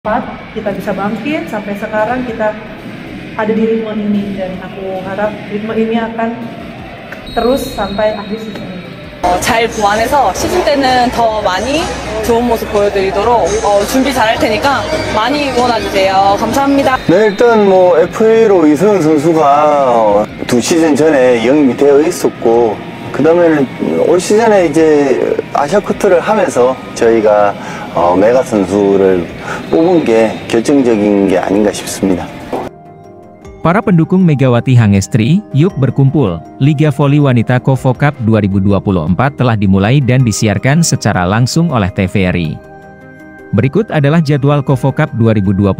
kita bisa bangkit sampai sekarang kita ada di ritme ini, dan aku harap ritme ini akan terus sampai akhir season ini. 잘 보완해서 시즌 때는 더 많이 좋은 모습 보여드리도록 준비 잘할 테니까 많이 응원해주세요. 감사합니다. 네, 일단 뭐 FA로 이소영 선수가 2시즌 전에 영입이 되어 있었고, 그 다음에는 올 시즌에 이제 아시아커트를 하면서 저희가 메가 선수를 뽑은 게 결정적인 게 아닌가 싶습니다. Para pendukung Megawati Hangestri, yuk berkumpul. Liga Voli Wanita KOFO Cup 2024 telah dimulai dan disiarkan secara langsung oleh TVRI. Berikut adalah jadwal KOFO Cup 2024.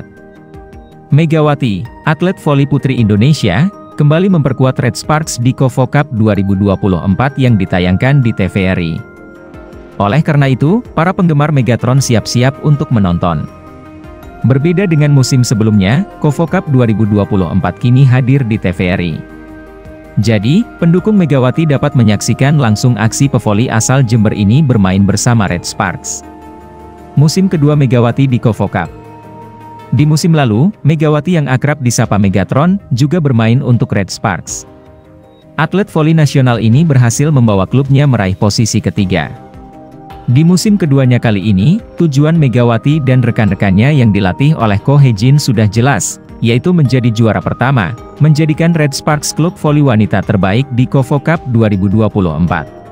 Megawati, atlet voli putri Indonesia, kembali memperkuat Red Sparks di KOFO Cup 2024 yang ditayangkan di TVRI. Oleh karena itu, para penggemar Megatron siap-siap untuk menonton. Berbeda dengan musim sebelumnya, KOFO Cup 2024 kini hadir di TVRI. Jadi, pendukung Megawati dapat menyaksikan langsung aksi pevoli asal Jember ini bermain bersama Red Sparks. Musim kedua Megawati di KOFO Cup. Di musim lalu, Megawati yang akrab disapa Megatron, juga bermain untuk Red Sparks. Atlet voli nasional ini berhasil membawa klubnya meraih posisi ketiga. Di musim keduanya kali ini, tujuan Megawati dan rekan-rekannya yang dilatih oleh Ko Hejin sudah jelas, yaitu menjadi juara pertama, menjadikan Red Sparks klub voli wanita terbaik di KOFO Cup 2024.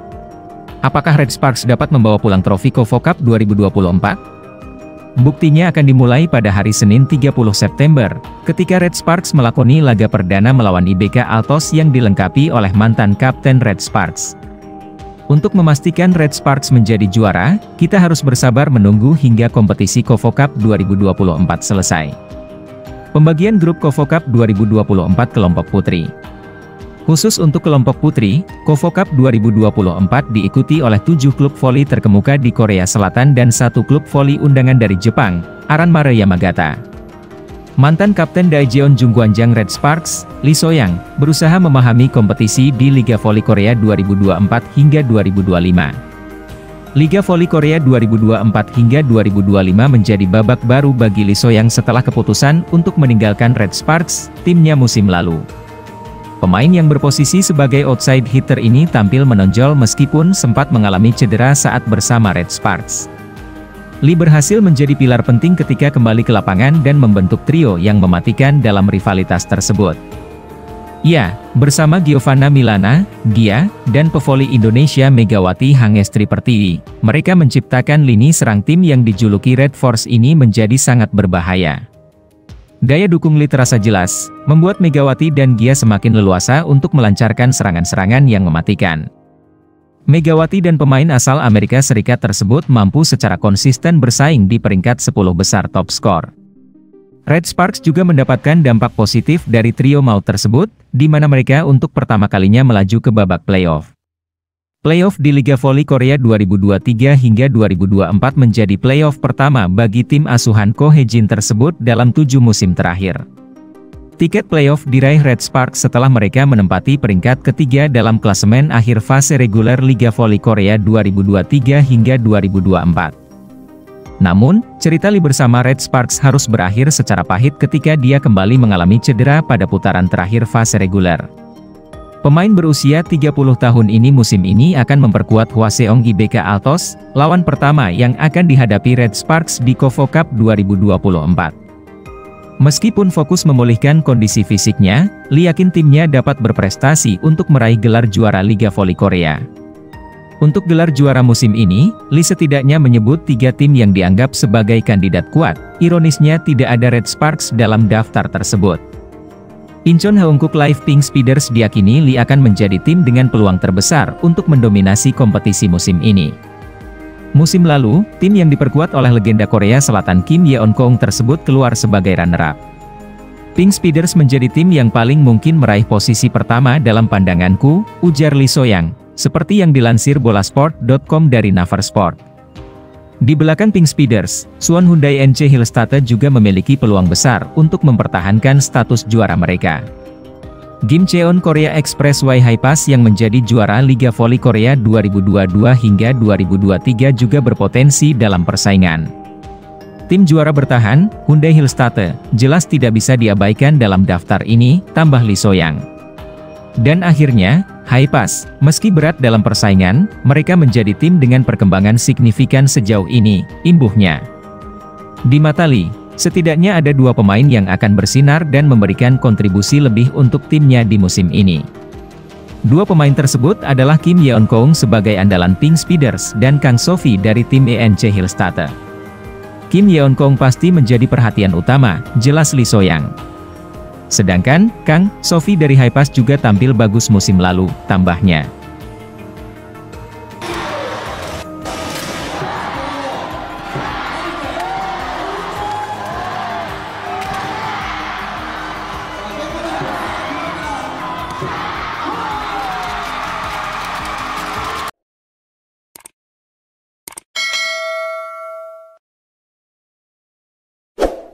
Apakah Red Sparks dapat membawa pulang trofi KOFO Cup 2024? Buktinya akan dimulai pada hari Senin 30 September, ketika Red Sparks melakoni laga perdana melawan IBK Altos yang dilengkapi oleh mantan kapten Red Sparks. Untuk memastikan Red Sparks menjadi juara, kita harus bersabar menunggu hingga kompetisi KOFO Cup 2024 selesai. Pembagian grup KOFO Cup 2024 kelompok putri. Khusus untuk kelompok putri, KOFO Cup 2024 diikuti oleh 7 klub voli terkemuka di Korea Selatan dan 1 klub voli undangan dari Jepang, Aranmare Yamagata. Mantan kapten Daejeon Jungkwanjang Red Sparks, Lee Soyang, berusaha memahami kompetisi di Liga Voli Korea 2024 hingga 2025. Liga Voli Korea 2024 hingga 2025 menjadi babak baru bagi Lee Soyang setelah keputusan untuk meninggalkan Red Sparks, timnya musim lalu. Pemain yang berposisi sebagai outside hitter ini tampil menonjol meskipun sempat mengalami cedera saat bersama Red Sparks. Lee berhasil menjadi pilar penting ketika kembali ke lapangan dan membentuk trio yang mematikan dalam rivalitas tersebut. Ya, bersama Giovanna Milana, Gia, dan pevoli Indonesia Megawati Hangestri Pertiwi, mereka menciptakan lini serang tim yang dijuluki Red Force ini menjadi sangat berbahaya. Daya dukung Lee terasa jelas, membuat Megawati dan Gia semakin leluasa untuk melancarkan serangan-serangan yang mematikan. Megawati dan pemain asal Amerika Serikat tersebut mampu secara konsisten bersaing di peringkat 10 besar top skor. Red Sparks juga mendapatkan dampak positif dari trio maut tersebut, di mana mereka untuk pertama kalinya melaju ke babak playoff. Playoff di Liga Voli Korea 2023 hingga 2024 menjadi playoff pertama bagi tim asuhan Ko Hejin tersebut dalam 7 musim terakhir. Tiket playoff diraih Red Sparks setelah mereka menempati peringkat ketiga dalam klasemen akhir fase reguler Liga Voli Korea 2023 hingga 2024. Namun, cerita Lee bersama Red Sparks harus berakhir secara pahit ketika dia kembali mengalami cedera pada putaran terakhir fase reguler. Pemain berusia 30 tahun ini musim ini akan memperkuat Hwaseong IBK Altos, lawan pertama yang akan dihadapi Red Sparks di KOFO Cup 2024. Meskipun fokus memulihkan kondisi fisiknya, Lee yakin timnya dapat berprestasi untuk meraih gelar juara Liga Voli Korea. Untuk gelar juara musim ini, Lee setidaknya menyebut 3 tim yang dianggap sebagai kandidat kuat. Ironisnya tidak ada Red Sparks dalam daftar tersebut. Incheon Haeunkook Live Pink Speeders diyakini Lee akan menjadi tim dengan peluang terbesar untuk mendominasi kompetisi musim ini. Musim lalu, tim yang diperkuat oleh legenda Korea Selatan Kim Yeon-kong tersebut keluar sebagai runner-up. Pink Speeders menjadi tim yang paling mungkin meraih posisi pertama dalam pandanganku, ujar Lee Soyang, seperti yang dilansir bolasport.com dari Naver Sport. Di belakang Pink Speeders, Suwon Hyundai NC Hillstatte juga memiliki peluang besar untuk mempertahankan status juara mereka. Gimcheon Korea Expressway Hipass yang menjadi juara Liga Voli Korea 2022 hingga 2023 juga berpotensi dalam persaingan. Tim juara bertahan, Hyundai Hillstatte, jelas tidak bisa diabaikan dalam daftar ini, tambah Lee So-young. Dan akhirnya, Hipass, meski berat dalam persaingan, mereka menjadi tim dengan perkembangan signifikan sejauh ini, imbuhnya. Di mata Lee, setidaknya ada 2 pemain yang akan bersinar dan memberikan kontribusi lebih untuk timnya di musim ini. 2 pemain tersebut adalah Kim Yeon-keung sebagai andalan Pink Speeders dan Kang So-fi dari tim ENC Hillstatte. Kim Yeon-keung pasti menjadi perhatian utama, jelas Lee So-young. Sedangkan, Kang So-fi dari Hipass juga tampil bagus musim lalu, tambahnya.